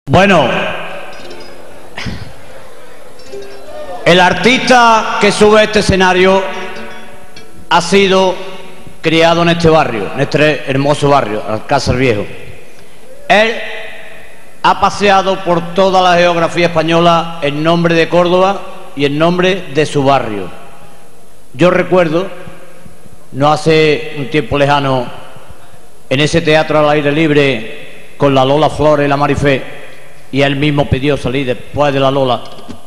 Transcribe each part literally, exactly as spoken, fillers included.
Bueno, el artista que sube a este escenario ha sido criado en este barrio, en este hermoso barrio, Alcázar Viejo. Él ha paseado por toda la geografía española en nombre de Córdoba y en nombre de su barrio. Yo recuerdo, no hace un tiempo lejano, en ese teatro al aire libre con la Lola Flores y la Marifé, y él mismo pidió salir después de la Lola,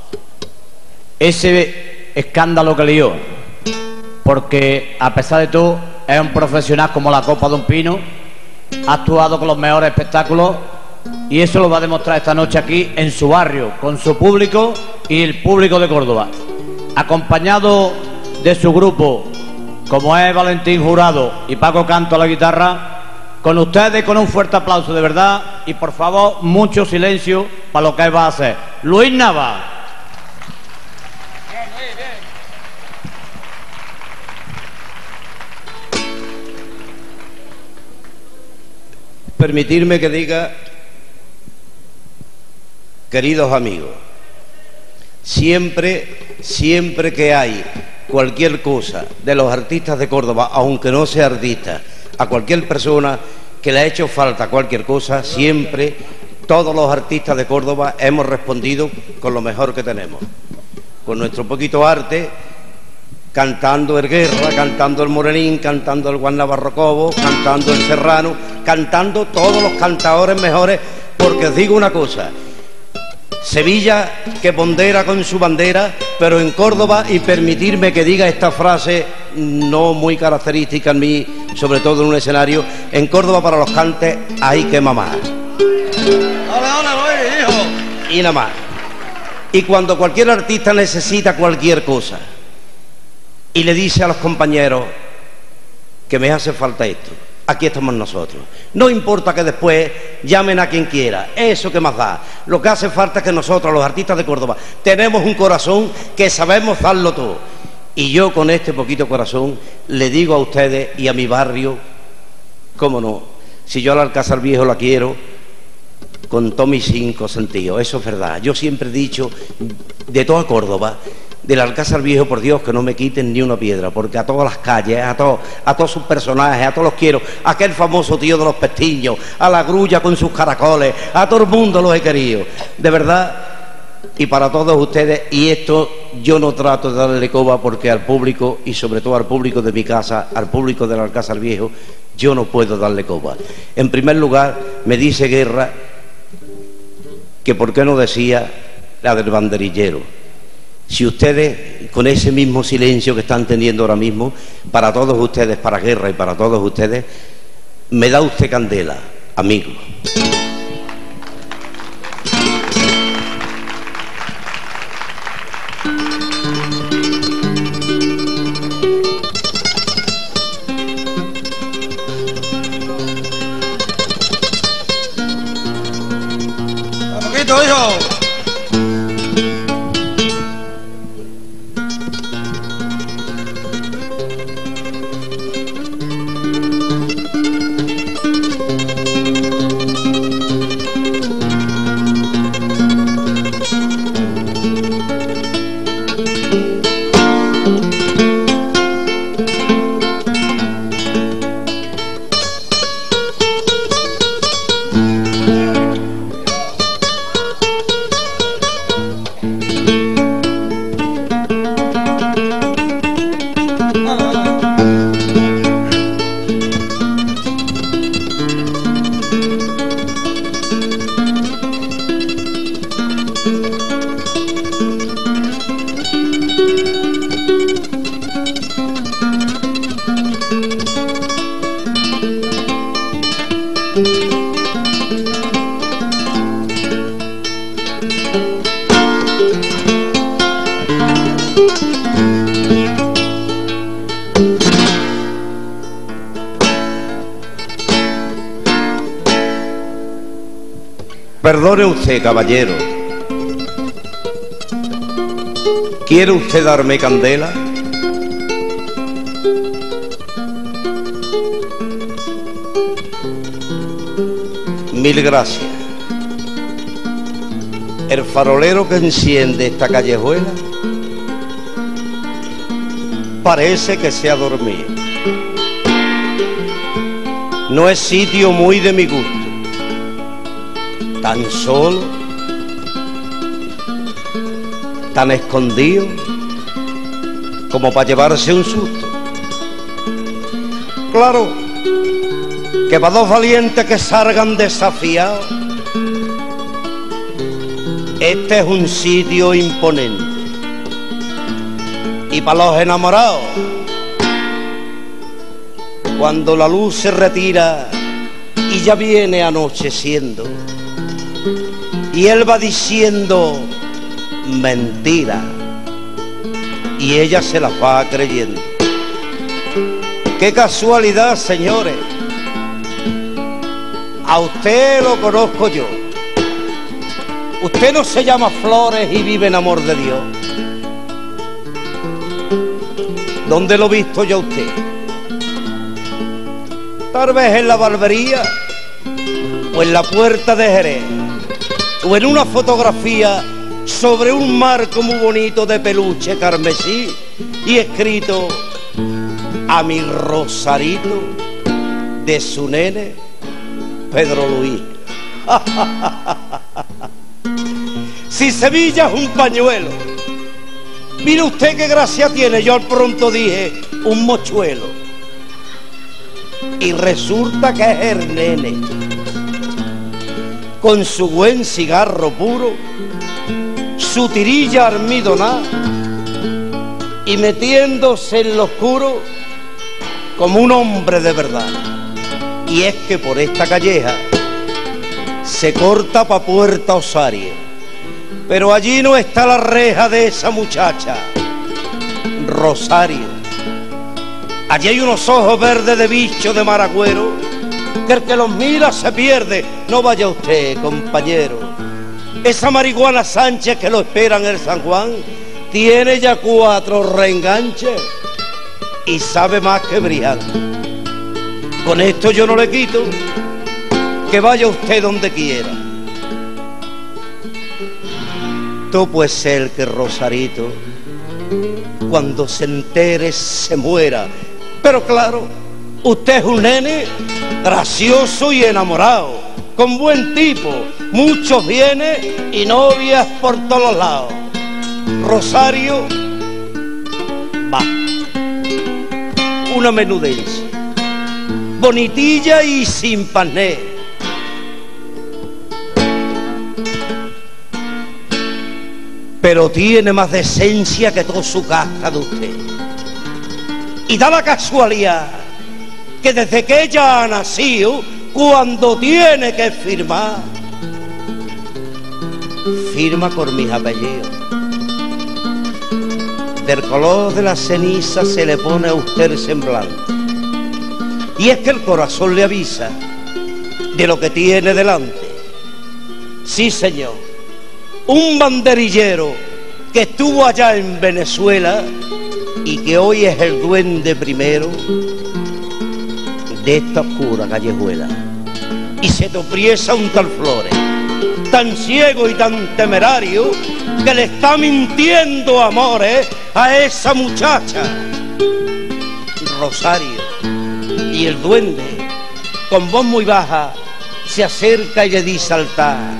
ese escándalo que lió, porque a pesar de todo es un profesional como la copa de un pino, ha actuado con los mejores espectáculos y eso lo va a demostrar esta noche aquí en su barrio, con su público y el público de Córdoba, acompañado de su grupo, como es Valentín Jurado y Paco Canto a la guitarra. Con ustedes, con un fuerte aplauso, de verdad, y por favor, mucho silencio para lo que él va a hacer. Luis Nava. Bien, bien, bien. Permitirme que diga, queridos amigos, siempre, siempre que hay cualquier cosa de los artistas de Córdoba, aunque no sea artista, a cualquier persona que le ha hecho falta cualquier cosa, siempre todos los artistas de Córdoba hemos respondido con lo mejor que tenemos, con nuestro poquito arte, cantando el Guerra, cantando el Morenín, cantando el Juan Navarro Cobo, cantando el Serrano, cantando todos los cantadores mejores, porque os digo una cosa: Sevilla que pondera con su bandera, pero en Córdoba, y permitirme que diga esta frase no muy característica en mí, sobre todo en un escenario, en Córdoba para los cantes hay que mamar. Hola, hola, Luis, hijo. Y nada más. Y cuando cualquier artista necesita cualquier cosa y le dice a los compañeros que me hace falta esto, aquí estamos nosotros. No importa que después llamen a quien quiera, eso que más da. Lo que hace falta es que nosotros, los artistas de Córdoba, tenemos un corazón que sabemos darlo todo. Y yo con este poquito corazón le digo a ustedes y a mi barrio, cómo no, si yo al Alcázar Viejo la quiero con todos mis cinco sentidos, eso es verdad. Yo siempre he dicho, de toda Córdoba, del Alcázar Viejo, por Dios, que no me quiten ni una piedra, porque a todas las calles, a, to, a todos sus personajes, a todos los quiero, a aquel famoso tío de los pestiños, a la grulla con sus caracoles, a todo el mundo los he querido, de verdad. Y para todos ustedes, y esto yo no trato de darle coba, porque al público, y sobre todo al público de mi casa, al público del Alcázar Viejo, yo no puedo darle coba. En primer lugar, me dice Guerra que por qué no decía la del banderillero. Si ustedes, con ese mismo silencio que están teniendo ahora mismo, para todos ustedes, para Guerra y para todos ustedes, me da usted candela, amigo. Un poquito, hijo. Perdone usted, caballero, ¿quiere usted darme candela? Mil gracias. El farolero que enciende esta callejuela parece que se ha dormido. No es sitio muy de mi gusto, tan solo, tan escondido como para llevarse un susto. Claro que para dos valientes que salgan desafiados, este es un sitio imponente. Y para los enamorados, cuando la luz se retira y ya viene anocheciendo, y él va diciendo mentira, y ella se las va creyendo. ¡Qué casualidad, señores! A usted lo conozco yo. Usted no se llama Flores y vive en amor de Dios. ¿Dónde lo he visto yo a usted? Tal vez en la barbería, o en la puerta de Jerez, o en una fotografía sobre un marco muy bonito de peluche carmesí y escrito a mi Rosarito de su nene Pedro Luis. Si Sevilla es un pañuelo, mire usted qué gracia tiene. Yo al pronto dije un mochuelo, y resulta que es el nene con su buen cigarro puro, su tirilla almidonada y metiéndose en lo oscuro como un hombre de verdad. Y es que por esta calleja se corta pa' Puerta Osario, pero allí no está la reja de esa muchacha, Rosario. Allí hay unos ojos verdes de bicho de maragüero, que el que los mira se pierde. No vaya usted, compañero. Esa marihuana Sánchez que lo espera en el San Juan tiene ya cuatro reenganches y sabe más que brillante. Con esto yo no le quito que vaya usted donde quiera. Tú puede ser que Rosarito, cuando se entere, se muera. Pero claro, usted es un nene gracioso y enamorado, con buen tipo, muchos bienes y novias por todos lados. Rosario, va, una menudencia, bonitilla y sin pané. Pero tiene más decencia que toda su casta de usted. Y da la casualidad que desde que ella ha nacido, cuando tiene que firmar, firma con mis apellidos. Del color de la ceniza se le pone a usted el semblante. Y es que el corazón le avisa de lo que tiene delante. Sí, señor, un banderillero que estuvo allá en Venezuela y que hoy es el duende primero de esta oscura callejuela. Y se tropieza un tal Flores, tan ciego y tan temerario, que le está mintiendo amores a esa muchacha, Rosario. Y el duende, con voz muy baja, se acerca y le dice al tal: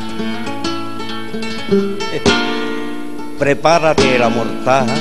prepárate la mortaja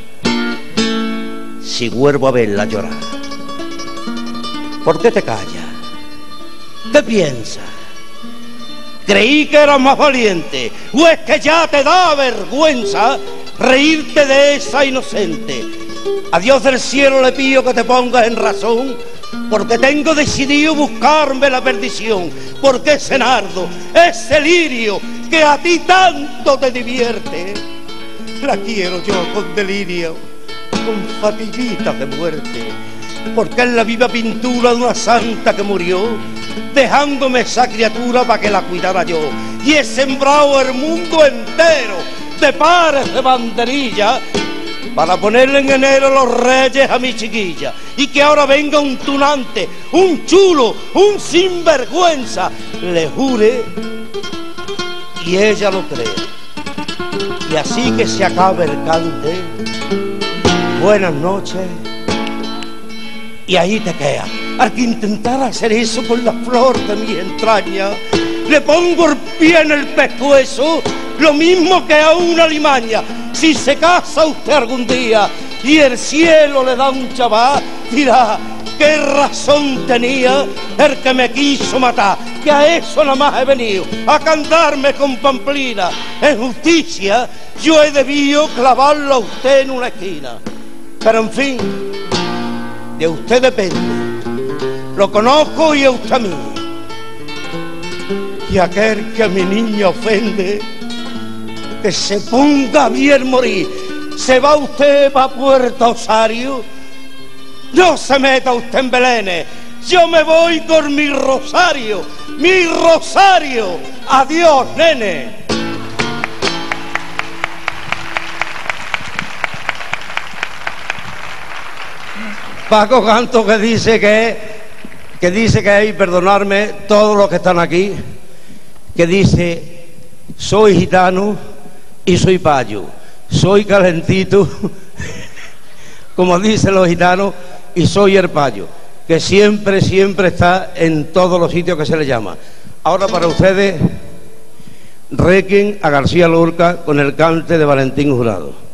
si vuelvo a verla llorar. ¿Por qué te callas? ¿Qué piensas? Creí que eras más valiente, o es que ya te da vergüenza reírte de esa inocente. A Dios del cielo le pido que te pongas en razón, porque tengo decidido buscarme la perdición. Porque ese nardo, ese lirio que a ti tanto te divierte, la quiero yo con delirio, con fatiguitas de muerte. Porque es la viva pintura de una santa que murió, dejándome esa criatura para que la cuidara yo. Y he sembrado el mundo entero de pares de banderilla para ponerle en enero los reyes a mi chiquilla. Y que ahora venga un tunante, un chulo, un sinvergüenza, le jure y ella lo cree. Y así que se acabe el cante, buenas noches, y ahí te quedas. Al que intentara hacer eso con la flor de mi entraña, le pongo el pie en el pescuezo, lo mismo que a una limaña. Si se casa usted algún día y el cielo le da un chaval, dirá, qué razón tenía el que me quiso matar, que a eso nada más he venido, a cantarme con pamplina. En justicia yo he debido clavarlo a usted en una esquina. Pero en fin, de usted depende. Lo conozco y a usted a mí. Y aquel que a mi niña ofende, que se ponga a bien morir. Se va usted para Puerto Osario, no se meta usted en Belénes. Yo me voy con mi rosario, mi rosario. Adiós, nene. Paco Canto, que dice que, que dice que hay, perdonarme todos los que están aquí, que dice, soy gitano y soy payo, soy calentito, como dicen los gitanos, y soy el payo, que siempre, siempre está en todos los sitios que se le llama. Ahora para ustedes, Requiem a García Lorca con el cante de Valentín Jurado.